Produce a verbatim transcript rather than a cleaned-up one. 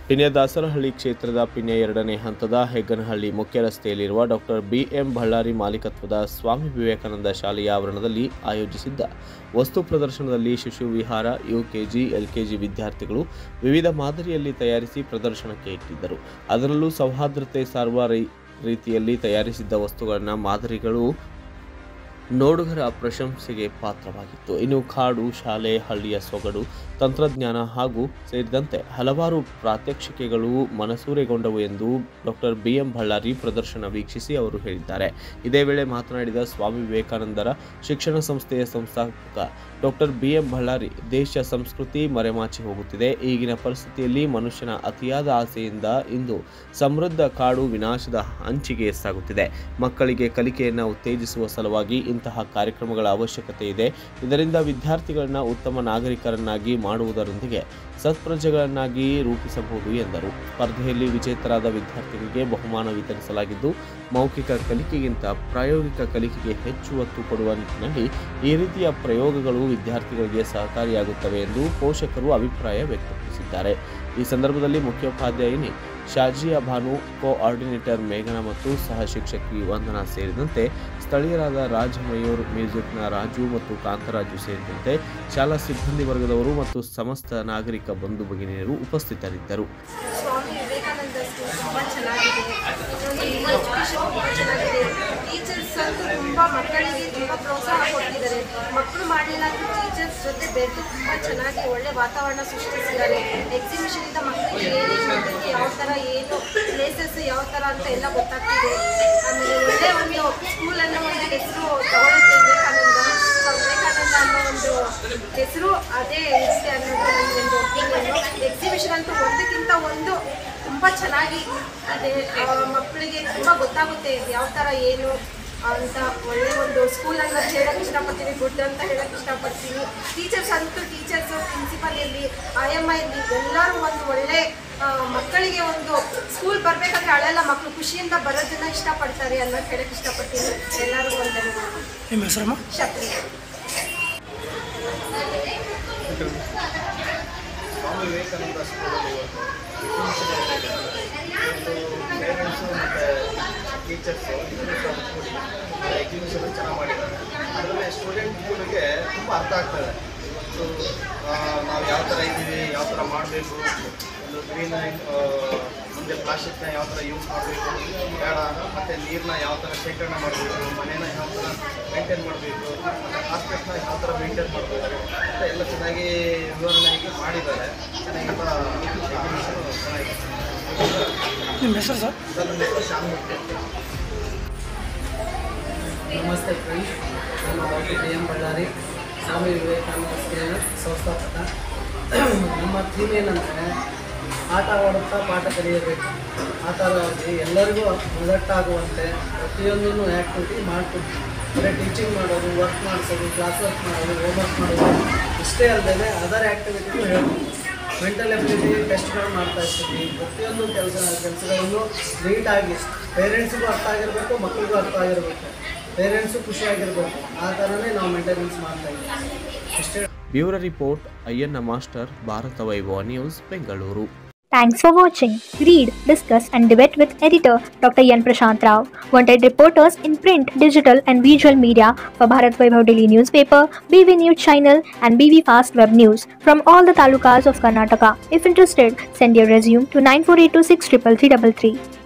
ಪಿನ್ಯ ದಾಸರಹಳ್ಳಿ ಕ್ಷೇತ್ರದ ಪಿನ್ಯ ಎರಡನೇ ಹಂತದ ಹೆಗ್ಗನಹಳ್ಳಿ ಮುಖ್ಯ ರಸ್ತೆಯಲ್ಲಿರುವ ಡಾಕ್ಟರ್ ಬಿ ಎಂ ಬಳ್ಳಾರಿ ಮಾಲೀಕತ್ವದ ಸ್ವಾಮಿ ವಿವೇಕಾನಂದ ಶಾಲೆಯ ಆವರಣದಲ್ಲಿ ಆಯೋಜಿಸಿದ್ದ ವಸ್ತು ಪ್ರದರ್ಶನದಲ್ಲಿ ಶಿಶು ವಿಹಾರ, ಯುಕೆಜಿ, ಎಲ್ಕೆಜಿ ವಿದ್ಯಾರ್ಥಿಗಳು ವಿವಿಧ ಮಾದರಿಯಲ್ಲಿ ತಯಾರಿಸಿ ಪ್ರದರ್ಶನಕ್ಕೆ ಇಟ್ಟಿದ್ದರು. ಅದರಲ್ಲೂ ಸೌಹಾರ್ದತೆ ಸಾರುವ ರೀತಿಯಲ್ಲಿ ತಯಾರಿಸಿದ್ದ ವಸ್ತುಗಳನ್ನ ಮಾದರಿಗಳು ನೋಡುಗರ ಪ್ರಶಂಸೆಗೆ ಪಾತ್ರವಾಗಿತ್ತು. ಇನ್ನು ಕಾಡು, ಶಾಲೆ, ಹಳ್ಳಿಯ ಸೊಗಡು, ತಂತ್ರಜ್ಞಾನ ಹಾಗೂ ಸೇರಿದಂತೆ ಹಲವಾರು ಪ್ರಾತ್ಯಕ್ಷಿಕೆಗಳು ಮನಸೂರೆಗೊಂಡವು ಎಂದು ಡಾಕ್ಟರ್ ಬಿ ಎಂ ಬಳ್ಳಾರಿ ಪ್ರದರ್ಶನ ವೀಕ್ಷಿಸಿ ಅವರು ಹೇಳಿದ್ದಾರೆ. ಇದೇ ವೇಳೆ ಮಾತನಾಡಿದ ಸ್ವಾಮಿ ವಿವೇಕಾನಂದರ ಶಿಕ್ಷಣ ಸಂಸ್ಥೆಯ ಸಂಸ್ಥಾಪಕ ಡಾಕ್ಟರ್ ಬಿ ಎಂ ಬಳ್ಳಾರಿ, ದೇಶ ಸಂಸ್ಕೃತಿ ಮರೆಮಾಚಿ ಹೋಗುತ್ತಿದೆ. ಈಗಿನ ಪರಿಸ್ಥಿತಿಯಲ್ಲಿ ಮನುಷ್ಯನ ಅತಿಯಾದ ಆಸೆಯಿಂದ ಇಂದು ಸಮೃದ್ಧ ಕಾಡು ವಿನಾಶದ ಅಂಚಿಗೆ ಸಾಗುತ್ತಿದೆ. ಮಕ್ಕಳಿಗೆ ಕಲಿಕೆಯನ್ನು ಉತ್ತೇಜಿಸುವ ಸಲುವಾಗಿ ಇಂತಹ ಕಾರ್ಯಕ್ರಮಗಳ ಅವಶ್ಯಕತೆ ಇದೆ. ಇದರಿಂದ ವಿದ್ಯಾರ್ಥಿಗಳನ್ನ ಉತ್ತಮ ನಾಗರಿಕರನ್ನಾಗಿ ಮಾಡುವುದರೊಂದಿಗೆ ಸತ್ಪ್ರಜೆಗಳನ್ನಾಗಿ ರೂಪಿಸಬಹುದು ಎಂದರು. ಸ್ಪರ್ಧೆಯಲ್ಲಿ ವಿಜೇತರಾದ ವಿದ್ಯಾರ್ಥಿಗಳಿಗೆ ಬಹುಮಾನ ವಿತರಿಸಲಾಗಿದ್ದು, ಮೌಖಿಕ ಕಲಿಕೆಗಿಂತ ಪ್ರಾಯೋಗಿಕ ಕಲಿಕೆಗೆ ಹೆಚ್ಚು ಒತ್ತು ಕೊಡುವ ನಿಟ್ಟಿನಲ್ಲಿ ಈ ರೀತಿಯ ಪ್ರಯೋಗಗಳು ವಿದ್ಯಾರ್ಥಿಗಳಿಗೆ ಸಹಕಾರಿಯಾಗುತ್ತವೆ ಎಂದು ಪೋಷಕರು ಅಭಿಪ್ರಾಯ ವ್ಯಕ್ತಪಡಿಸಿದ್ದಾರೆ. ಈ ಸಂದರ್ಭದಲ್ಲಿ ಮುಖ್ಯೋಪಾಧ್ಯಾಯಿನಿ ಶಾಜಿಯಾ ಭಾನು, ಕೋಆರ್ಡಿನೇಟರ್ ಮೇಘನಾ ಮತ್ತು ಸಹ ಶಿಕ್ಷಕಿ ವಂದನಾ ಸೇರಿದಂತೆ ಸ್ಥಳೀಯರಾದ ರಾಜ್ ಮಯೂರ್, ಮ್ಯೂಸಿಕ್ನ ರಾಜು ಮತ್ತು ಕಾಂತರಾಜು ಸೇರಿದಂತೆ ಶಾಲಾ ಸಿಬ್ಬಂದಿ ವರ್ಗದವರು ಮತ್ತು ಸಮಸ್ತ ನಾಗರಿಕ ಬಂಧು ಭಗಿನಿಯರು ಉಪಸ್ಥಿತರಿದ್ದರು. ಸ್ವಾಮಿ ವಿವೇಕಾನಂದ ತುಂಬ ಚೆನ್ನಾಗಿದೆ. ತುಂಬ ಚೆನ್ನಾಗಿದೆ. ಟೀಚರ್ಸ್ ಅಂತೂ ತುಂಬ ಮಕ್ಕಳಿಗೆ ತುಂಬ ಪ್ರೋತ್ಸಾಹ ಕೊಟ್ಟಿದ್ದಾರೆ. ಮಕ್ಕಳು ಮಾಡಲಿಲ್ಲ ಅಂದರೆ ಟೀಚರ್ಸ್ ಜೊತೆ ಬೆರೆತು ತುಂಬ ಚೆನ್ನಾಗಿ ಒಳ್ಳೆ ವಾತಾವರಣ ಸೃಷ್ಟಿಸಿದ್ದಾರೆ. ಎಕ್ಸಿಬಿಷನಿಂದ ಮಕ್ಕಳಿಗೆ ಏನೇನು ಯಾವ ಥರ ಏನು ಪ್ಲೇಸಸ್ ಯಾವ ಥರ ಅಂತ ಎಲ್ಲ ಗೊತ್ತಾಗ್ತಿದೆ. ಆಮೇಲೆ ಒಳ್ಳೆ ಒಂದು ಸ್ಕೂಲನ್ನು ಒಂದು ಹೆಸರು ತಗೊಳುತ್ತೆ ವಿವೇಕಾನಂದ ವಿವೇಕಾನಂದ ಅನ್ನೋ ಒಂದು ಹೆಸರು ಅದೇ ಇರುತ್ತೆ ಅನ್ನೋದು ಒಂದು ಒಪಿನಿಯನ್ನು. ಎಕ್ಸಿಬಿಷನ್ ಅಂತೂ ಒಂದಕ್ಕಿಂತ ಒಂದು ತುಂಬ ಚೆನ್ನಾಗಿ ಅದೇ ಮಕ್ಕಳಿಗೆ ತುಂಬ ಗೊತ್ತಾಗುತ್ತೆ ಯಾವ ಥರ ಏನು ಅಂತ. ಒಳ್ಳೆ ಒಂದು ಸ್ಕೂಲ್ ಅಂತ ಹೇಳೋಕ್ಕೆ ಇಷ್ಟಪಡ್ತೀನಿ, ಗುಡ್ ಅಂತ ಹೇಳೋಕ್ಕೆ ಇಷ್ಟಪಡ್ತೀನಿ. ಟೀಚರ್ಸ್ ಅಂತೂ ಟೀಚರ್ಸು, ಪ್ರಿನ್ಸಿಪಲ್ ಇರಲಿ, ಐ ಎಮ್ ಐ ಇರಲಿ, ಎಲ್ಲರೂ ಒಂದು ಒಳ್ಳೆ ಮಕ್ಕಳಿಗೆ ಒಂದು ಸ್ಕೂಲ್ ಬರಬೇಕಾದ್ರೆ ಹಳೆಲ್ಲ ಮಕ್ಕಳು ಖುಷಿಯಿಂದ ಬರೋದನ್ನ ಇಷ್ಟಪಡ್ತಾರೆ ಅನ್ನೋದು ಹೇಳೋಕ್ಕೆ ಇಷ್ಟಪಡ್ತೀನಿ. ಎಲ್ಲರೂ ಒಂದು ನಿಮ್ಮ ಹೆಸರಮ್ಮ? ಶಕ್ತಿ. ಸ್ವಾಮಿ ವಿವೇಕಾನಂದ ಸ್ಕೂಲಲ್ಲಿ ಪೇರೆಂಟ್ಸು ಮತ್ತು ಟೀಚರ್ಸು ಎಕ್ಸಿಬಿಷನ್ ಚೆನ್ನಾಗಿ ಮಾಡಿದ್ದಾರೆ. ಅದರಲ್ಲಿ ಸ್ಟೂಡೆಂಟ್ಗಳಿಗೆ ತುಂಬ ಅರ್ಥ ಆಗ್ತದೆ. ಸೊ ನಾವು ಯಾವ ಥರ ಇದ್ದೀವಿ, ಯಾವ ಥರ ಮಾಡಬೇಕು, ಒಂದು ಗ್ರೀನ್ ಮುಂದೆ ಪ್ಲಾಸ್ಟಿಕ್ನ ಯಾವ ಥರ ಯೂಸ್ ಮಾಡಬೇಕು ಬೇಡ, ಮತ್ತು ನೀರನ್ನ ಯಾವ ಥರ ಶೇಖರಣೆ ಮಾಡಬೇಕು, ಮನೇನ ಯಾವ ಥರ ಮೇಂಟೈನ್ ಮಾಡಬೇಕು, ಮತ್ತು ಹಾಸ್ಪಿಟ್ಲ್ನ ಯಾವ ಥರ ಮೇಂಟೈನ್ ಮಾಡಬೇಕು ಅಂತ ಎಲ್ಲ ಚೆನ್ನಾಗಿ ವಿವರಣೆಯಾಗಿ ಮಾಡಿದ್ದಾರೆ. ಚೆನ್ನಾಗಿಲ್ಲ ಎಕ್ಸಿಬಿಷನು ಚೆನ್ನಾಗಿದೆ. ನಿಮ್ಮ ಹೆಸರು ಸರ್? ಸರ್ ನನ್ನ ಹೆಸರು ಶಾಮೂರ್ತಿ ಅಂತ. ನಮಸ್ತೆ ಫ್ರೆಂಡ್ಸ್, ನಾನು doctor B M Bellary, Swami Vivekananda ಸ್ಕೂಲಿನ ಸಂಸ್ಥಾಪಕ. ನಮ್ಮ ಥೀಮ್ ಏನಂದರೆ ಆಟ ಆಡುತ್ತಾ ಪಾಠ ಕಲಿಯಬೇಕು. ಆ ಥರವಾಗಿ ಎಲ್ಲರಿಗೂ ಮೊದಟ್ಟಾಗುವಂತೆ ಪ್ರತಿಯೊಂದನ್ನು ಆ್ಯಕ್ಟಿವಿಟಿ ಮಾಡ್ಕೊಡ್ತೀವಿ. ಅಂದರೆ ಟೀಚಿಂಗ್ ಮಾಡೋದು, ವರ್ಕ್ ಮಾಡಿಸೋದು, ಕ್ಲಾಸ್ ವರ್ಕ್ ಮಾಡೋದು, ಹೋಮ್ವರ್ಕ್ ಮಾಡೋದು ಇಷ್ಟೇ ಅಲ್ಲದೆ ಅದರ್ ಆ್ಯಕ್ಟಿವಿಟಿಗೂ ಹೇಳ್ತೀವಿ. ಮೆಂಟಲ್ ಎಬಿಲಿಟಿ ಟೆಸ್ಟ್ಗಳು ಮಾಡ್ತಾ ಇರ್ತೀವಿ. ಪ್ರತಿಯೊಂದು ಕೆಲಸ ಕೆಲಸಗಳನ್ನು ನೀಟಾಗಿ ಪೇರೆಂಟ್ಸಿಗೂ ಅರ್ಥ ಆಗಿರಬೇಕು, ಮಕ್ಕಳಿಗೂ ಅರ್ಥ ಆಗಿರಬೇಕು, ಪೇರೆಂಟ್ಸು ಖುಷಿಯಾಗಿರಬೇಕು. ಆ ಥರನೇ ನಾವು ಮೇಂಟೆನೆನ್ಸ್ ಮಾಡ್ತಾ ಇದ್ದೀವಿ ಅಷ್ಟೇ. Bureau report, Ayyanna master, Bharat Vaibhav news, Bengaluru. Thanks for watching. Read, discuss and debate with editor Doctor Yan Prashant Rao. Wanted reporters in print, digital and visual media for Bharat Vaibhav Daily Newspaper, B V News Channel and B V Fast Web News from all the talukas of Karnataka. If interested, send your resume to nine four eight two six three three three three three.